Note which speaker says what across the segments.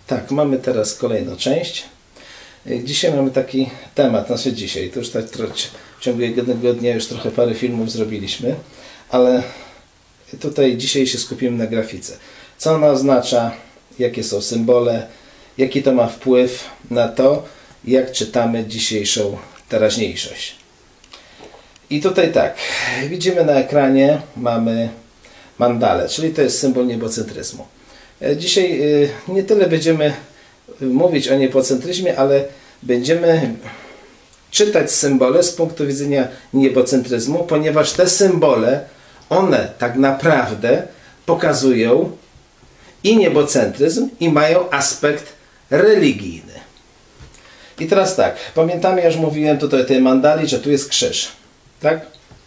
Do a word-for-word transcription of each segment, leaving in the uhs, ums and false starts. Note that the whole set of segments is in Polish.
Speaker 1: Tak, mamy teraz kolejną część. Dzisiaj mamy taki temat, znaczy dzisiaj, to już tak w ciągu jednego dnia już trochę parę filmów zrobiliśmy, ale tutaj dzisiaj się skupimy na grafice. Co ona oznacza, jakie są symbole, jaki to ma wpływ na to, jak czytamy dzisiejszą teraźniejszość. I tutaj tak, widzimy na ekranie, mamy mandalę, czyli to jest symbol niebocentryzmu. Dzisiaj nie tyle będziemy mówić o niebocentryzmie, ale będziemy czytać symbole z punktu widzenia niebocentryzmu, ponieważ te symbole, one tak naprawdę pokazują i niebocentryzm, i mają aspekt religijny. I teraz tak, pamiętamy, ja już mówiłem tutaj o tej mandali, że tu jest krzyż. Tak?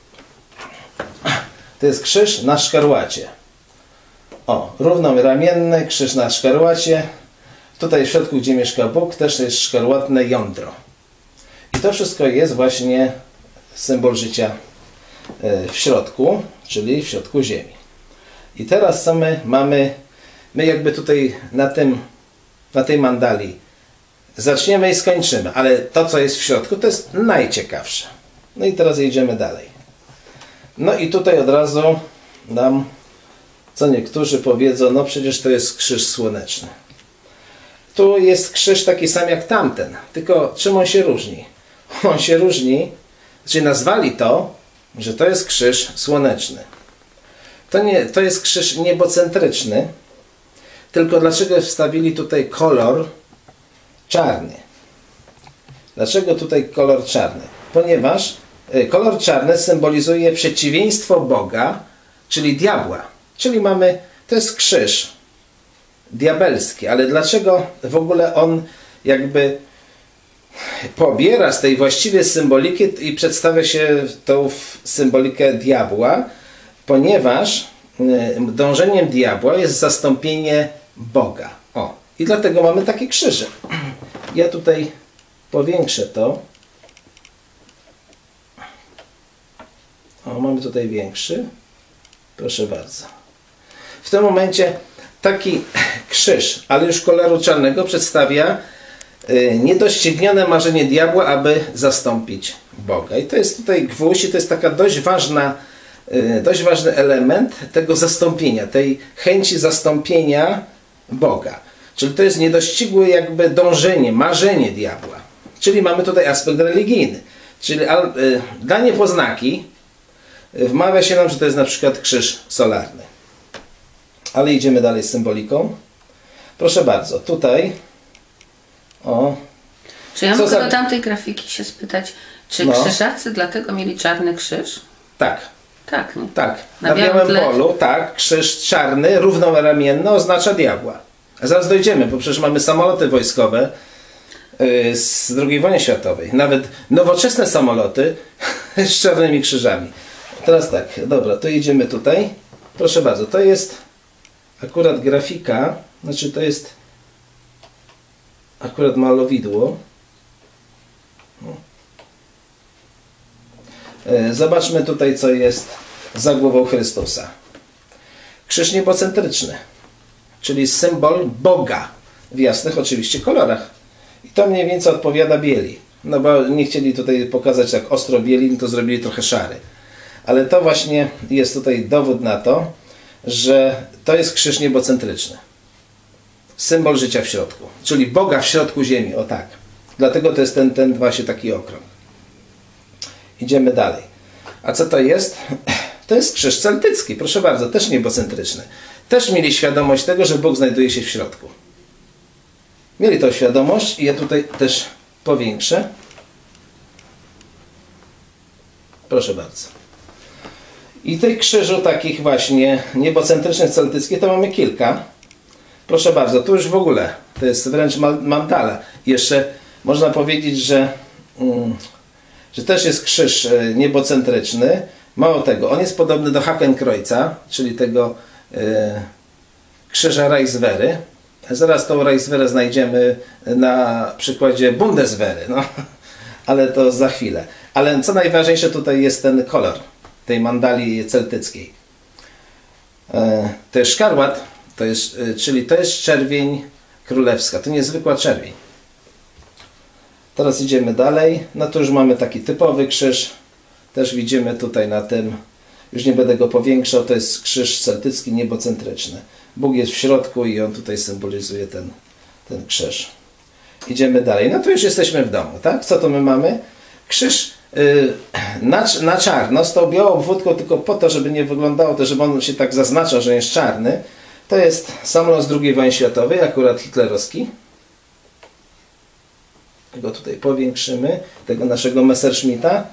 Speaker 1: To jest krzyż na szkarłacie. O, równoramienny krzyż na szkarłacie. Tutaj w środku, gdzie mieszka Bóg, też jest szkarłatne jądro. I to wszystko jest właśnie symbol życia w środku, czyli w środku ziemi. I teraz co my mamy? My jakby tutaj na, tym, na tej mandali zaczniemy i skończymy, ale to, co jest w środku, to jest najciekawsze. No i teraz jedziemy dalej. No i tutaj od razu nam, co niektórzy powiedzą, no przecież to jest krzyż słoneczny. Tu jest krzyż taki sam jak tamten, tylko czym on się różni? On się różni, czyli nazwali to, że to jest krzyż słoneczny. To, nie, to jest krzyż niebocentryczny, tylko dlaczego wstawili tutaj kolor czarny? Dlaczego tutaj kolor czarny? Ponieważ kolor czarny symbolizuje przeciwieństwo Boga, czyli diabła. Czyli mamy, to jest krzyż diabelski, ale dlaczego w ogóle on jakby pobiera z tej właściwej symboliki i przedstawia się tą symbolikę diabła? Ponieważ dążeniem diabła jest zastąpienie Boga. O, i dlatego mamy takie krzyże. Ja tutaj powiększę to. O, mamy tutaj większy. Proszę bardzo. W tym momencie taki krzyż, ale już koloru czarnego, przedstawia niedoścignione marzenie diabła, aby zastąpić Boga. I to jest tutaj gwóźdź, i to jest taka dość ważna, dość ważny element tego zastąpienia, tej chęci zastąpienia Boga. Czyli to jest niedościgłe jakby dążenie, marzenie diabła. Czyli mamy tutaj aspekt religijny. Czyli dla niepoznaki wmawia się nam, że to jest na przykład krzyż solarny. Ale idziemy dalej z symboliką. Proszę bardzo, tutaj o.
Speaker 2: Czy ja mogę za... do tamtej grafiki się spytać, czy no. krzyżacy dlatego mieli czarny krzyż?
Speaker 1: Tak.
Speaker 2: Tak, nie?
Speaker 1: Tak.
Speaker 2: Na,
Speaker 1: na białym
Speaker 2: tle...
Speaker 1: polu, tak, krzyż czarny, równoramienny oznacza diabła. A zaraz dojdziemy, bo przecież mamy samoloty wojskowe yy, z drugiej wojny światowej. Nawet nowoczesne samoloty z czarnymi krzyżami. Teraz tak, dobra, to idziemy tutaj. Proszę bardzo, to jest akurat grafika, znaczy to jest akurat malowidło. Zobaczmy tutaj, co jest za głową Chrystusa. Krzyż niebocentryczny, czyli symbol Boga w jasnych oczywiście kolorach. I to mniej więcej odpowiada bieli. No bo nie chcieli tutaj pokazać jak ostro bieli, to zrobili trochę szary. Ale to właśnie jest tutaj dowód na to, że to jest krzyż niebocentryczny. Symbol życia w środku. Czyli Boga w środku ziemi, o tak. Dlatego to jest ten, ten właśnie taki okrąg. Idziemy dalej. A co to jest? To jest krzyż celtycki, proszę bardzo, też niebocentryczny. Też mieli świadomość tego, że Bóg znajduje się w środku. Mieli tą świadomość i ja tutaj też powiększę. Proszę bardzo. I tych krzyżów takich właśnie niebocentrycznych, celtyckich to mamy kilka. Proszę bardzo, tu już w ogóle to jest wręcz mandala. Jeszcze można powiedzieć, że, mm, że też jest krzyż niebocentryczny. Mało tego, on jest podobny do Hakenkreuza, czyli tego y, krzyża Reichswehry. Zaraz tą Reichswehrę znajdziemy na przykładzie Bundeswehry, no, ale to za chwilę. Ale co najważniejsze, tutaj jest ten kolor tej mandali celtyckiej. To jest szkarłat, to jest, czyli to jest czerwień królewska. To niezwykła czerwień. Teraz idziemy dalej. No to już mamy taki typowy krzyż. Też widzimy tutaj na tym. Już nie będę go powiększał. To jest krzyż celtycki, niebocentryczny. Bóg jest w środku i on tutaj symbolizuje ten, ten krzyż. Idziemy dalej. No to już jesteśmy w domu, tak? Co to my mamy? Krzyż yy, na, na czarno z tą białą obwódką tylko po to, żeby nie wyglądało to, żeby on się tak zaznaczał, że jest czarny. To jest samolot z drugiej wojny światowej, akurat hitlerowski. Go tutaj powiększymy, tego naszego Messerschmitta.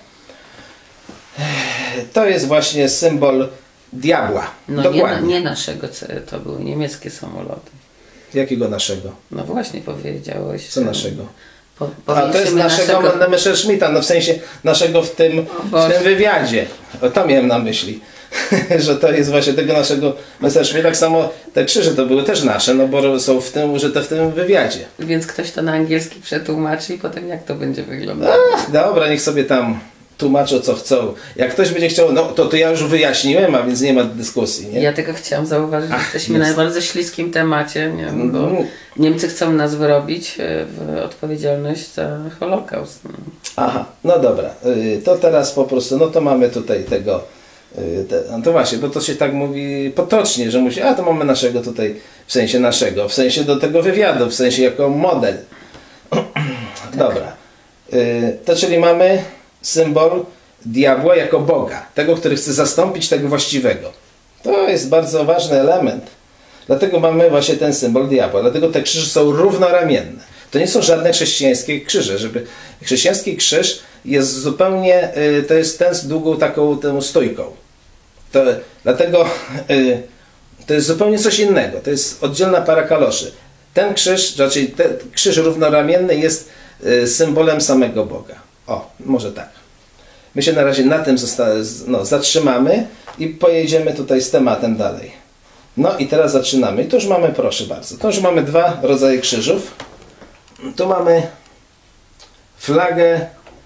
Speaker 1: To jest właśnie symbol diabła.
Speaker 2: No
Speaker 1: dokładnie.
Speaker 2: Nie, nie naszego, to były niemieckie samoloty.
Speaker 1: Jakiego naszego?
Speaker 2: No właśnie powiedziałeś.
Speaker 1: Co naszego?
Speaker 2: Po,
Speaker 1: A to jest naszego, naszego... Messerschmitta, no w sensie naszego w tym, w tym wywiadzie. O, to miałem na myśli. Że to jest właśnie tego naszego Messerschmitta. Tak samo te krzyże to były też nasze, no bo są w tym, użyte w tym wywiadzie.
Speaker 2: Więc ktoś to na angielski przetłumaczy i potem jak to będzie wyglądało?
Speaker 1: Ach, dobra, niech sobie tam tłumaczą co chcą. Jak ktoś będzie chciał, no to, to ja już wyjaśniłem, a więc nie ma dyskusji. Nie?
Speaker 2: Ja tylko chciałam zauważyć, że
Speaker 1: Ach,
Speaker 2: jesteśmy
Speaker 1: jest.
Speaker 2: na bardzo śliskim temacie, nie? Bo
Speaker 1: Mm.
Speaker 2: Niemcy chcą nas wyrobić w odpowiedzialność za Holokaust. No.
Speaker 1: Aha, no dobra. Y, To teraz po prostu, no to mamy tutaj tego, y, te, no to właśnie, bo to się tak mówi potocznie, że musi, a to mamy naszego tutaj, w sensie naszego, w sensie do tego wywiadu, w sensie jako model. Dobra. Y, To czyli mamy symbol diabła jako Boga, tego, który chce zastąpić tego właściwego. To jest bardzo ważny element. Dlatego mamy właśnie ten symbol diabła. Dlatego te krzyże są równoramienne. To nie są żadne chrześcijańskie krzyże. Żeby... Chrześcijański krzyż jest zupełnie, y, to jest ten z długą taką tą stójką. To, dlatego y, to jest zupełnie coś innego. To jest oddzielna para kaloszy. Ten krzyż, raczej ten krzyż równoramienny jest y, symbolem samego Boga. O, może tak. My się na razie na tym no, zatrzymamy i pojedziemy tutaj z tematem dalej. No i teraz zaczynamy. I tu już mamy, proszę bardzo, tu już mamy dwa rodzaje krzyżów. Tu mamy flagę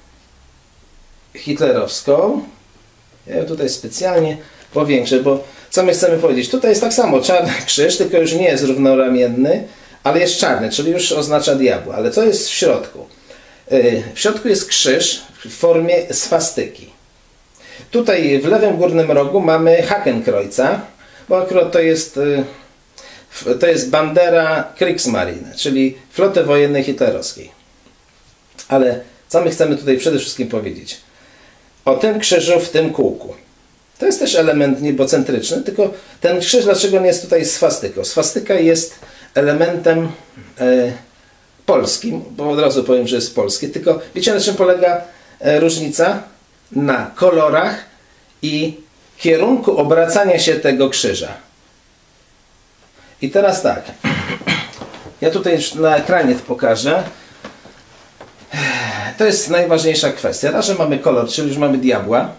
Speaker 1: hitlerowską. Ja ją tutaj specjalnie powiększę, bo co my chcemy powiedzieć? Tutaj jest tak samo czarny krzyż, tylko już nie jest równoramienny, ale jest czarny, czyli już oznacza diabła. Ale co jest w środku? W środku jest krzyż w formie swastyki. Tutaj w lewym górnym rogu mamy Hakenkreuza, bo akurat to jest, to jest bandera Kriegsmarine, czyli floty wojennej hitlerowskiej. Ale co my chcemy tutaj przede wszystkim powiedzieć? O tym krzyżu w tym kółku. To jest też element niebocentryczny, tylko ten krzyż, dlaczego nie jest tutaj swastyką? Swastyka jest elementem e, polskim, bo od razu powiem, że jest polskie, tylko wiecie, na czym polega e, różnica? Na kolorach i kierunku obracania się tego krzyża. I teraz tak, ja tutaj już na ekranie to pokażę. To jest najważniejsza kwestia. Raz, że mamy kolor, czyli już mamy diabła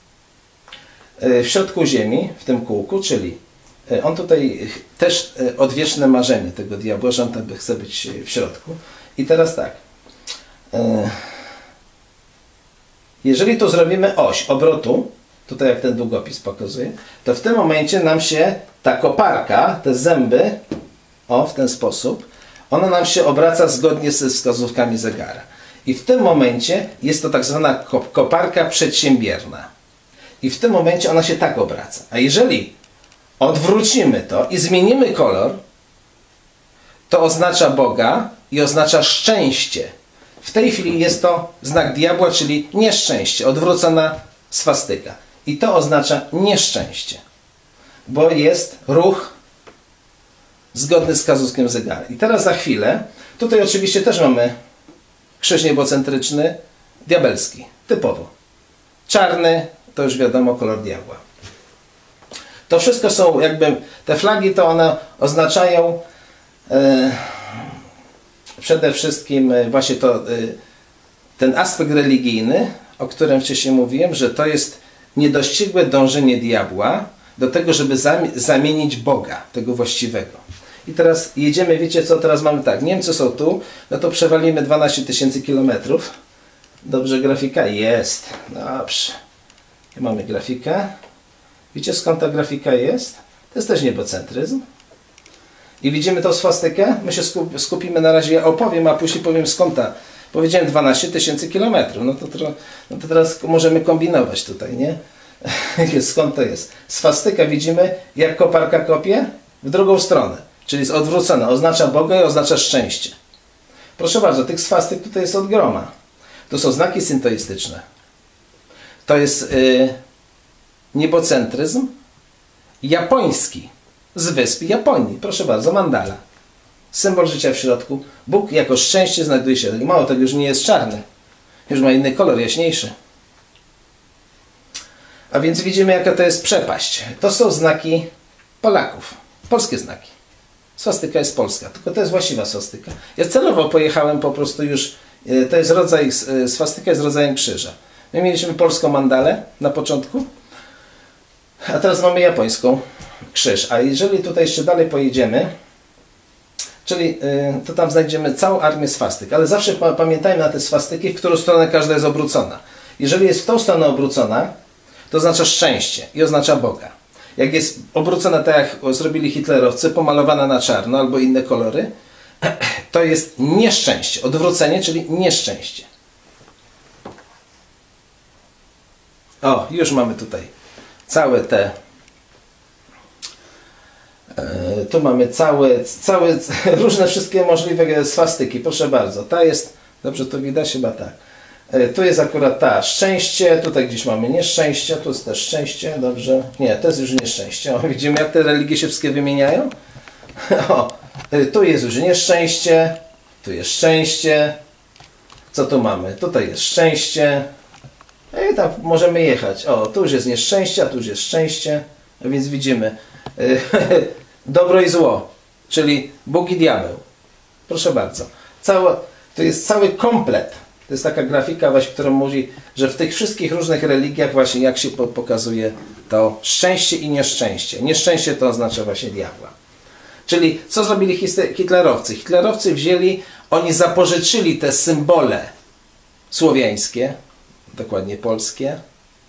Speaker 1: w środku ziemi, w tym kółku, czyli on tutaj też odwieczne marzenie tego diabła, że on tam chce być w środku. I teraz tak, jeżeli tu zrobimy oś obrotu, tutaj jak ten długopis pokazuje, to w tym momencie nam się ta koparka, te zęby, o w ten sposób, ona nam się obraca zgodnie ze wskazówkami zegara. I w tym momencie jest to tak zwana koparka przedsiębierna. I w tym momencie ona się tak obraca. A jeżeli odwrócimy to i zmienimy kolor, to oznacza Boga i oznacza szczęście. W tej chwili jest to znak diabła, czyli nieszczęście, odwrócona swastyka. I to oznacza nieszczęście, bo jest ruch zgodny z wskazówkiem zegara. I teraz za chwilę, tutaj oczywiście też mamy krzyż niebocentryczny, diabelski, typowo. Czarny, to już wiadomo, kolor diabła. To wszystko są jakby, te flagi to one oznaczają e, przede wszystkim właśnie to, e, ten aspekt religijny, o którym wcześniej mówiłem, że to jest niedościgłe dążenie diabła do tego, żeby zamienić Boga, tego właściwego. I teraz jedziemy, wiecie co, teraz mamy tak, Niemcy są tu, no to przewalimy dwanaście tysięcy kilometrów. Dobrze, grafika? Jest. Dobrze. Mamy grafikę. Wiecie skąd ta grafika jest? To jest też niebocentryzm. I widzimy tą swastykę? My się skupimy na razie, ja opowiem, a później powiem skąd ta. Powiedziałem dwanaście tysięcy kilometrów. No to, no to teraz możemy kombinować tutaj, nie? Skąd to jest? Swastyka widzimy, jak koparka kopie? W drugą stronę. Czyli jest odwrócona. Oznacza Boga i oznacza szczęście. Proszę bardzo, tych swastyk tutaj jest od groma. To są znaki syntoistyczne. To jest yy, niebocentryzm japoński z wysp Japonii. Proszę bardzo, mandala. Symbol życia w środku. Bóg jako szczęście znajduje się. I mało tego, już nie jest czarny. Już ma inny kolor, jaśniejszy. A więc widzimy, jaka to jest przepaść. To są znaki Polaków. Polskie znaki. Swastyka jest polska, tylko to jest właściwa swastyka. Ja celowo pojechałem po prostu już, to jest rodzaj, swastyka jest rodzajem krzyża. My mieliśmy polską mandalę na początku, a teraz mamy japońską krzyż. A jeżeli tutaj jeszcze dalej pojedziemy, czyli to tam znajdziemy całą armię swastyk, ale zawsze pamiętajmy na te swastyki, w którą stronę każda jest obrócona. Jeżeli jest w tą stronę obrócona, to oznacza szczęście i oznacza Boga. Jak jest obrócona tak jak zrobili hitlerowcy, pomalowana na czarno albo inne kolory, to jest nieszczęście. Odwrócenie, czyli nieszczęście. O, już mamy tutaj całe te... Yy, tu mamy całe, całe, różne wszystkie możliwe swastyki. Proszę bardzo. Ta jest... Dobrze to widać? Chyba tak. Tu jest akurat ta szczęście, tutaj gdzieś mamy nieszczęście, tu jest też szczęście, dobrze. Nie, to jest już nieszczęście. O, widzimy, jak te religie się wszystkie wymieniają? O, tu jest już nieszczęście, tu jest szczęście. Co tu mamy? Tutaj jest szczęście. I tam możemy jechać. O, tu już jest nieszczęście, a tu już jest szczęście. A więc widzimy dobro i zło, czyli Bóg i diabeł. Proszę bardzo. Całe, to jest cały komplet. To jest taka grafika właśnie, która mówi, że w tych wszystkich różnych religiach właśnie jak się pokazuje to szczęście i nieszczęście. Nieszczęście to oznacza właśnie diabła. Czyli co zrobili hitlerowcy? Hitlerowcy wzięli, oni zapożyczyli te symbole słowiańskie, dokładnie polskie,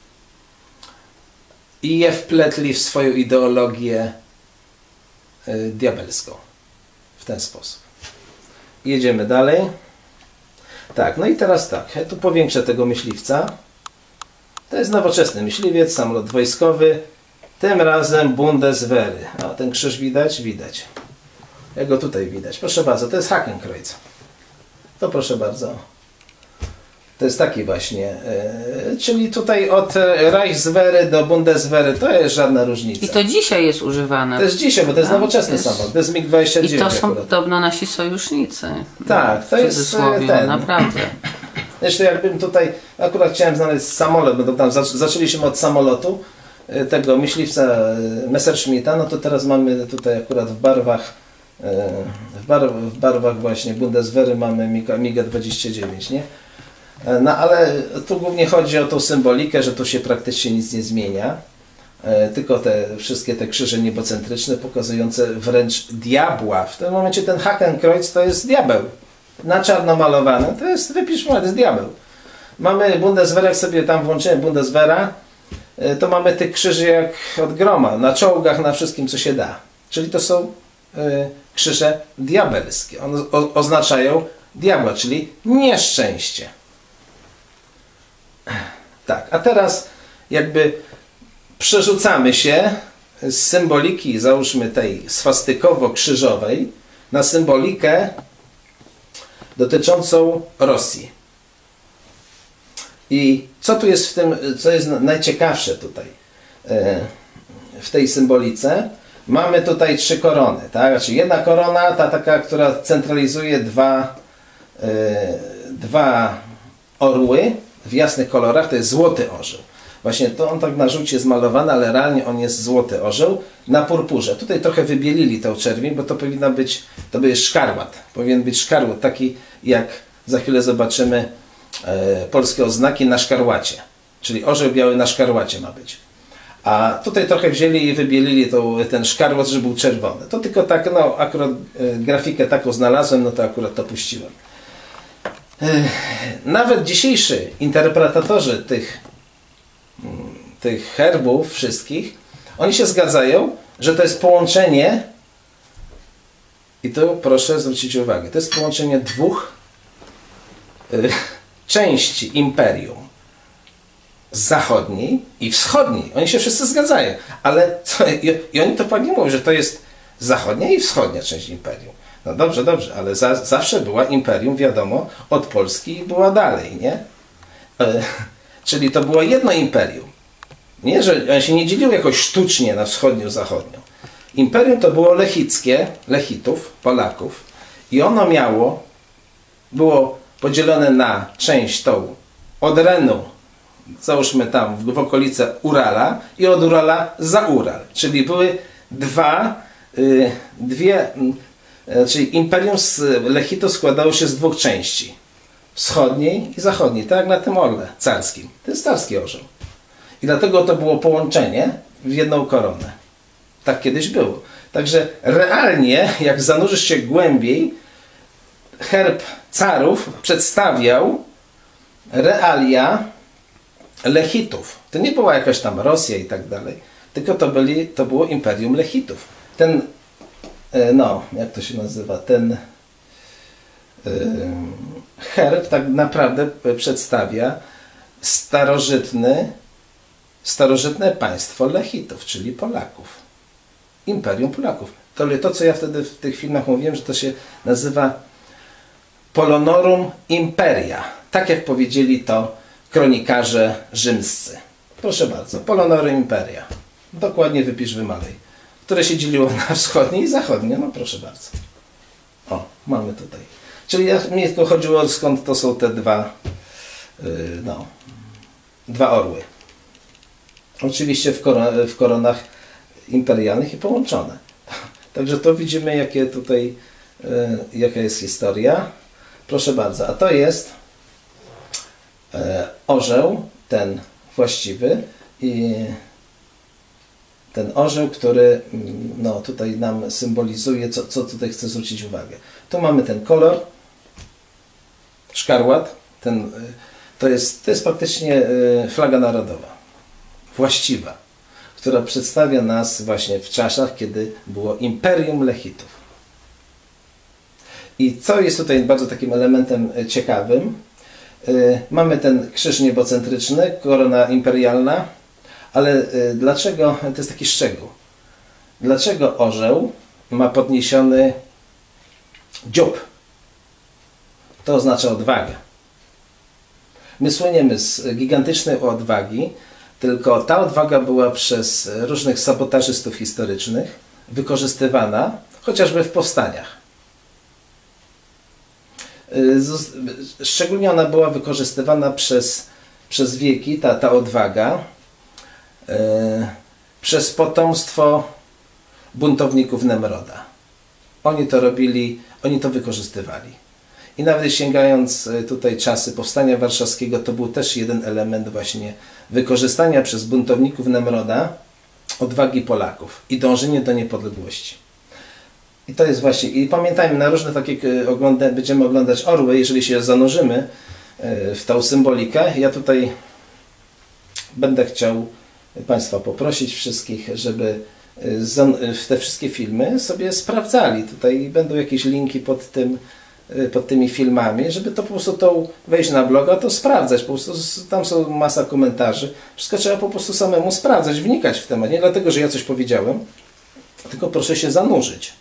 Speaker 1: i je wpletli w swoją ideologię y, diabelską. W ten sposób. Jedziemy dalej. Tak, no i teraz tak, ja tu powiększę tego myśliwca. To jest nowoczesny myśliwiec, samolot wojskowy. Tym razem Bundeswehry. A ten krzyż widać? Widać. Jak go tutaj widać. Proszę bardzo, to jest Hakenkreuz. To proszę bardzo. To jest taki właśnie. Yy, czyli tutaj od Reichswehry do Bundeswehry to jest żadna różnica.
Speaker 2: I to dzisiaj jest używane.
Speaker 1: To jest dzisiaj, bo to jest
Speaker 2: tak,
Speaker 1: nowoczesny jest... samolot. To jest mig dwadzieścia dziewięć.
Speaker 2: I to są
Speaker 1: akurat.
Speaker 2: podobno nasi sojusznicy.
Speaker 1: Tak, to jest ten.
Speaker 2: Naprawdę.
Speaker 1: Zresztą jakbym tutaj, akurat chciałem znaleźć samolot, bo tam zaczęliśmy od samolotu, tego myśliwca Messerschmitta, no to teraz mamy tutaj akurat w barwach, w, bar, w barwach właśnie Bundeswehry mamy mig dwadzieścia dziewięć, nie? No ale tu głównie chodzi o tą symbolikę, że tu się praktycznie nic nie zmienia, tylko te wszystkie te krzyże niebocentryczne pokazujące wręcz diabła. W tym momencie ten Hakenkreuz to jest diabeł. Na czarno malowany, to jest, wypiszmy, to jest diabeł. Mamy Bundeswehr, jak sobie tam włączyłem Bundeswehra, to mamy tych krzyży jak od groma, na czołgach, na wszystkim, co się da. Czyli to są y, krzyże diabelskie. One o, oznaczają diabła, czyli nieszczęście. Tak, a teraz jakby przerzucamy się z symboliki, załóżmy tej swastykowo-krzyżowej, na symbolikę dotyczącą Rosji. I co tu jest w tym, co jest najciekawsze tutaj w tej symbolice? Mamy tutaj trzy korony, tak? Znaczy jedna korona, ta taka, która centralizuje dwa, dwa orły w jasnych kolorach, to jest złoty orzeł. Właśnie to on tak na żółcie jest malowany, ale realnie on jest złoty orzeł na purpurze. Tutaj trochę wybielili tą czerwień, bo to powinna być, to jest szkarłat. Powinien być szkarłat, taki jak za chwilę zobaczymy e, polskie oznaki na szkarłacie. Czyli orzeł biały na szkarłacie ma być. A tutaj trochę wzięli i wybielili tą, ten szkarłat, żeby był czerwony. To tylko tak, no akurat e, grafikę taką znalazłem, no to akurat to puściłem. E, nawet dzisiejsi interpretatorzy tych tych herbów wszystkich, oni się zgadzają, że to jest połączenie I tu proszę zwrócić uwagę, to jest połączenie dwóch y, części imperium. Zachodniej i wschodniej. Oni się wszyscy zgadzają. Ale to, i, i oni to pewnie mówią, że to jest zachodnia i wschodnia część imperium. No dobrze, dobrze, ale za, zawsze była imperium, wiadomo, od Polski i była dalej, nie? E, czyli to było jedno imperium. Nie, że one się nie dzieliły jakoś sztucznie na wschodnią-zachodnią. Imperium to było lechickie, Lechitów, Polaków i ono miało, było podzielone na część tą od Renu, załóżmy tam w, w okolice Urala i od Urala za Ural. Czyli były dwa, y, dwie, y, czyli imperium z Lechito składało się z dwóch części. Wschodniej i zachodniej, tak jak na tym orle carskim. To jest carski orzeł. I dlatego to było połączenie w jedną koronę. Tak kiedyś było. Także realnie, jak zanurzysz się głębiej, herb carów przedstawiał realia Lechitów. To nie była jakaś tam Rosja i tak dalej, tylko to, byli, to było imperium Lechitów. Ten, no, jak to się nazywa, ten yy, herb tak naprawdę przedstawia starożytny, starożytne państwo Lechitów, czyli Polaków. Imperium Polaków. To, to, co ja wtedy w tych filmach mówiłem, że to się nazywa Polonorum Imperia. Tak jak powiedzieli to kronikarze rzymscy. Proszę bardzo, Polonorum Imperia. Dokładnie wypisz, wymalej. Które się dzieliło na wschodnie i zachodnie. No proszę bardzo. O, mamy tutaj. Czyli ja, mi tylko chodziło, skąd to są te dwa, yy, no, dwa orły. Oczywiście w, koron w koronach imperialnych i połączone. Także to widzimy, jakie tutaj, yy, jaka jest historia. Proszę bardzo, a to jest yy, orzeł, ten właściwy i ten orzeł, który no, tutaj nam symbolizuje, co, co tutaj chcę zwrócić uwagę. Tu mamy ten kolor, szkarłat, ten, to, jest, to jest praktycznie flaga narodowa, właściwa, która przedstawia nas właśnie w czasach, kiedy było Imperium Lechitów. I co jest tutaj bardzo takim elementem ciekawym, mamy ten krzyż niebocentryczny, korona imperialna, ale dlaczego, to jest taki szczegół, dlaczego orzeł ma podniesiony dziób? To oznacza odwagę. My słyniemy z gigantycznej odwagi, tylko ta odwaga była przez różnych sabotażystów historycznych wykorzystywana, chociażby w powstaniach. Szczególnie ona była wykorzystywana przez, przez wieki, ta, ta odwaga, yy, przez potomstwo buntowników Nemroda. Oni to robili, oni to wykorzystywali. I nawet sięgając tutaj czasy Powstania Warszawskiego, to był też jeden element właśnie wykorzystania przez buntowników Nemroda odwagi Polaków i dążenie do niepodległości. I to jest właśnie, i pamiętajmy, na różne takie ogląda, będziemy oglądać orły, jeżeli się zanurzymy w tą symbolikę. Ja tutaj będę chciał Państwa poprosić wszystkich, żeby w te wszystkie filmy sobie sprawdzali. Tutaj będą jakieś linki pod tym, pod tymi filmami, żeby to po prostu to wejść na bloga, to sprawdzać. Po prostu tam są masa komentarzy. Wszystko trzeba po prostu samemu sprawdzać, wnikać w temat. Nie dlatego, że ja coś powiedziałem, tylko proszę się zanurzyć.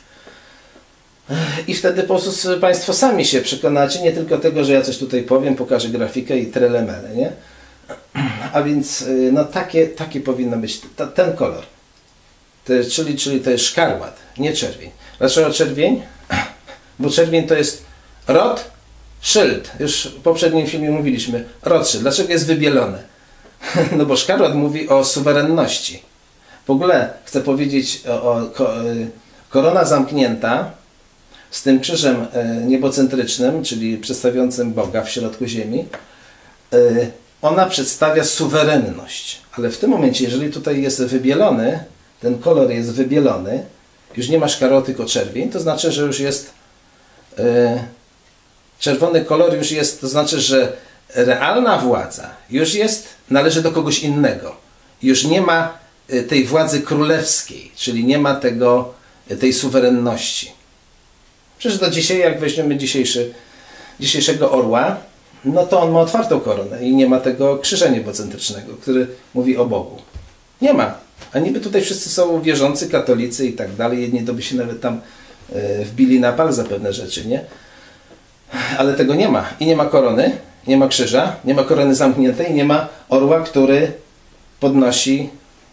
Speaker 1: I wtedy po prostu Państwo sami się przekonacie, nie tylko tego, że ja coś tutaj powiem, pokażę grafikę i trelemele, nie? A więc no takie, takie powinno być ta, ten kolor. To jest, czyli, czyli to jest szkarłat, nie czerwień. Dlaczego czerwień? Bo czerwień to jest rod, szyld. Już w poprzednim filmie mówiliśmy. Rothschild. Dlaczego jest wybielony? No bo szkarłat mówi o suwerenności. W ogóle chcę powiedzieć o, o korona zamknięta z tym krzyżem niebocentrycznym, czyli przedstawiającym Boga w środku ziemi. Ona przedstawia suwerenność. Ale w tym momencie, jeżeli tutaj jest wybielony, ten kolor jest wybielony, już nie ma szkarłaty, tylko czerwień, to znaczy, że już jest yy, czerwony kolor już jest, to znaczy, że realna władza już jest, należy do kogoś innego. Już nie ma tej władzy królewskiej, czyli nie ma tego, tej suwerenności. Przecież do dzisiaj, jak weźmiemy dzisiejszy, dzisiejszego orła, no to on ma otwartą koronę i nie ma tego krzyża niebocentrycznego, który mówi o Bogu. Nie ma. A niby tutaj wszyscy są wierzący, katolicy i tak dalej. Jedni to by się nawet tam e, wbili na pal za pewne rzeczy, nie? Ale tego nie ma. I nie ma korony, nie ma krzyża, nie ma korony zamkniętej, nie ma orła, który podnosi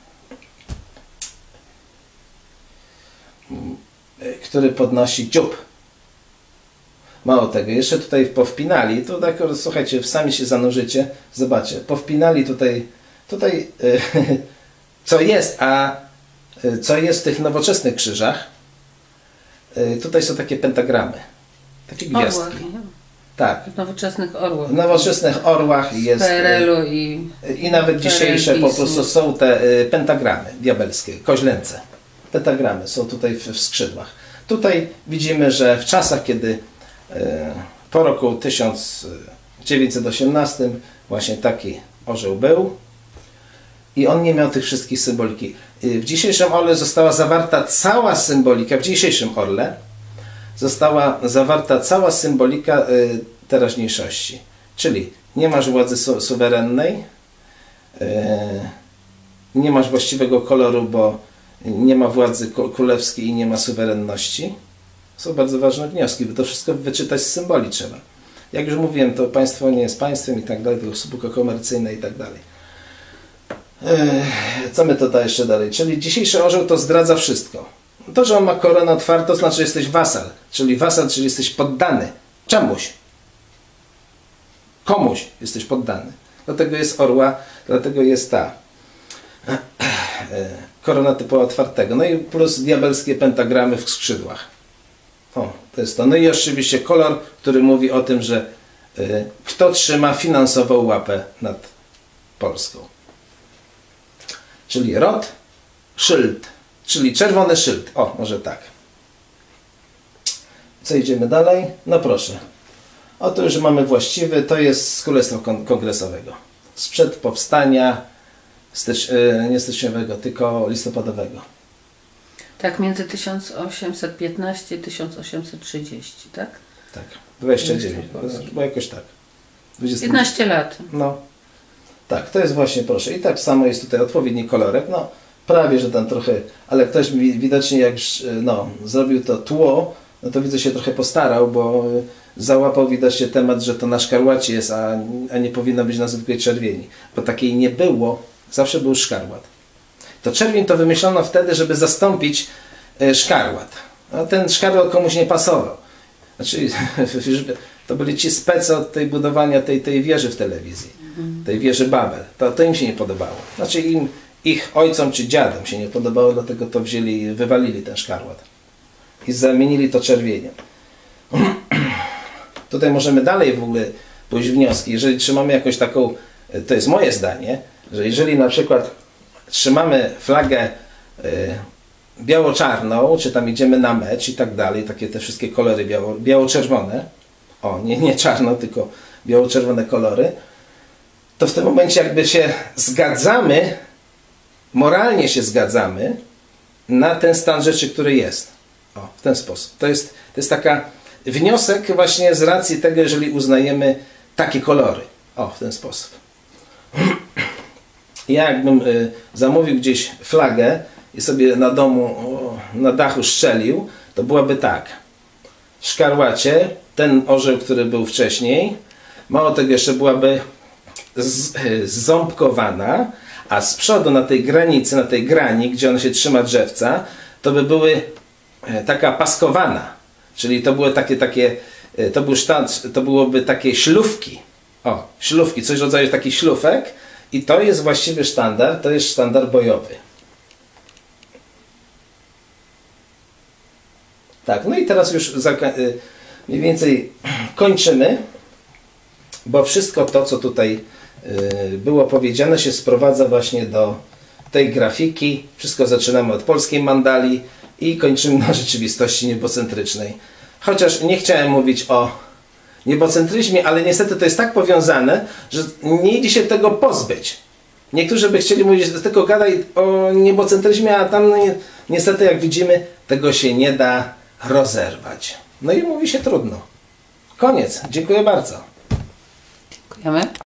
Speaker 1: który podnosi dziób. Mało tego, jeszcze tutaj powpinali, to tak, słuchajcie, sami się zanurzycie, zobaczcie, powpinali tutaj, tutaj co jest, a co jest w tych nowoczesnych krzyżach, tutaj są takie pentagramy, takie gwiazdki.
Speaker 2: Orłach,
Speaker 1: tak.
Speaker 2: W nowoczesnych orłach.
Speaker 1: W nowoczesnych orłach jest.
Speaker 2: P R L-u i.
Speaker 1: I nawet dzisiejsze po prostu są te pentagramy diabelskie, koźlęce. Pentagramy są tutaj w, w skrzydłach. Tutaj widzimy, że w czasach, kiedy e, po roku tysiąc dziewięćset osiemnastym właśnie taki orzeł był i on nie miał tych wszystkich symboliki. W dzisiejszym orle została zawarta cała symbolika, w dzisiejszym orle została zawarta cała symbolika e, teraźniejszości. Czyli nie masz władzy su suwerennej, e, nie masz właściwego koloru, bo nie ma władzy królewskiej i nie ma suwerenności. Są bardzo ważne wnioski, bo to wszystko wyczytać z symboli trzeba. Jak już mówiłem, to państwo nie jest państwem i tak dalej, to usługa komercyjna i tak dalej. Co my tutaj jeszcze dalej? Czyli dzisiejszy orzeł to zdradza wszystko. To, że on ma koronę otwartą, to znaczy, że jesteś wasal. Czyli wasal, czyli jesteś poddany czemuś. Komuś jesteś poddany. Dlatego jest orła, dlatego jest ta korona typu otwartego. No i plus diabelskie pentagramy w skrzydłach. O, to jest to. No i oczywiście kolor, który mówi o tym, że y, kto trzyma finansową łapę nad Polską. Czyli rod, szyld. Czyli czerwony szyld. O, może tak. Co idziemy dalej? No proszę. Oto już mamy właściwy. To jest z Królestwa Kongresowego. Sprzed powstania Stycz, nie styczniowego, tylko listopadowego.
Speaker 2: Tak, między tysiąc osiemset piętnaście a tysiąc osiemset trzydzieści, tak?
Speaker 1: Tak, dwadzieścia dziewięć, bo jakoś tak. dwadzieścia
Speaker 2: piętnaście lat.
Speaker 1: No, tak, to jest właśnie, proszę. I tak samo jest tutaj odpowiedni kolorek, no prawie, że tam trochę, ale ktoś widocznie jak no, zrobił to tło, no to widzę się trochę postarał, bo załapał widocznie temat, że to na szkarłacie jest, a, a nie powinno być na zwykłej czerwieni, bo takiej nie było. Zawsze był szkarłat. To czerwień to wymyślono wtedy, żeby zastąpić e, szkarłat. A ten szkarłat komuś nie pasował. Znaczy, to byli ci specy od tej budowania tej, tej wieży w telewizji. Tej wieży Babel. To, to im się nie podobało. Znaczy im, ich ojcom czy dziadom się nie podobało, dlatego to wzięli i wywalili ten szkarłat. I zamienili to czerwieniem. Tutaj możemy dalej w ogóle pójść wnioski. Jeżeli trzymamy jakąś taką, to jest moje zdanie, że jeżeli na przykład trzymamy flagę y, biało-czarną, czy tam idziemy na mecz i tak dalej, takie te wszystkie kolory biało, biało-czerwone, o, nie, nie czarno, tylko biało-czerwone kolory, to w tym momencie jakby się zgadzamy, moralnie się zgadzamy na ten stan rzeczy, który jest. O, w ten sposób. To jest, to jest taka wniosek właśnie z racji tego, jeżeli uznajemy takie kolory. O, w ten sposób. Ja jakbym y, zamówił gdzieś flagę i sobie na domu, o, na dachu strzelił, to byłaby tak. W szkarłacie ten orzeł, który był wcześniej, mało tego jeszcze byłaby z, y, ząbkowana, a z przodu na tej granicy, na tej grani, gdzie ona się trzyma drzewca, to by były y, taka paskowana. Czyli to były takie, takie y, to, był sztant, to byłoby takie ślufki. O, ślufki, coś w rodzaju takich ślufek. I to jest właściwy sztandar, to jest sztandar bojowy. Tak, no i teraz już mniej więcej kończymy, bo wszystko to, co tutaj było powiedziane, się sprowadza właśnie do tej grafiki. Wszystko zaczynamy od polskiej mandali i kończymy na rzeczywistości niebocentrycznej. Chociaż nie chciałem mówić o niebocentryzmie, ale niestety to jest tak powiązane, że nie idzie się tego pozbyć. Niektórzy by chcieli mówić, że tylko gadaj o niebocentryzmie, a tam no, niestety jak widzimy, tego się nie da rozerwać. No i mówi się trudno. Koniec. Dziękuję bardzo.
Speaker 2: Dziękujemy.